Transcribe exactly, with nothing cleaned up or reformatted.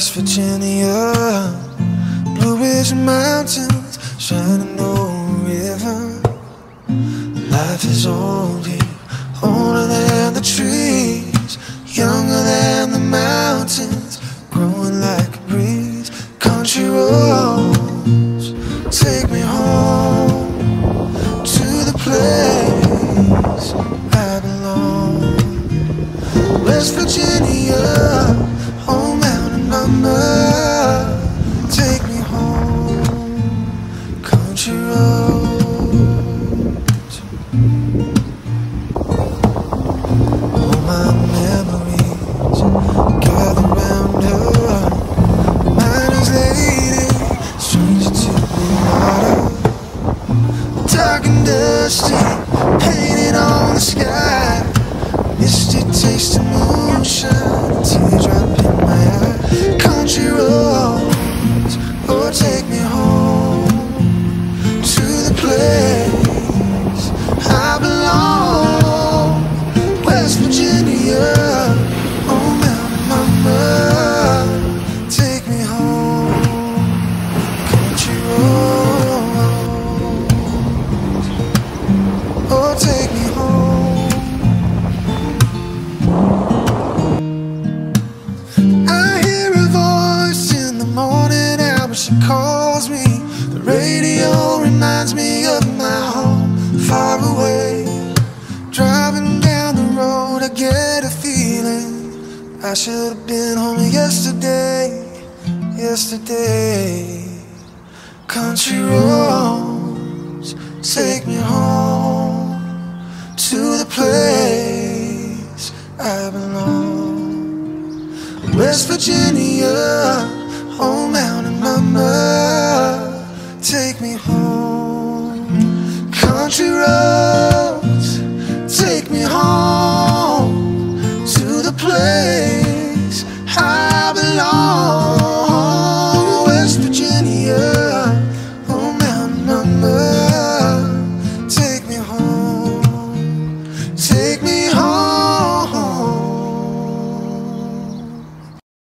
West Virginia, Blue Ridge Mountains, Shenandoah River. Life is old here, older than the trees, younger than the mountains, growing like a breeze. Country roads take me home to the place I belong. West Virginia, home mountain mama, take me home. Country roads, all my memories gather round her. Miner's lady, stranger to the water, dark and dusty, painted on the sky. Misty taste of moonshine, a teardrop in my eye. Country roads, oh take me home to the place I belong. West Virginia, oh mountain mama, take me home. Country roads, oh take me home. She calls me, the radio reminds me of my home far away. Driving down the road I get a feeling I should have been home yesterday, yesterday. Country roads take me home to the place I belong. West Virginia, oh mountain mama, take me home.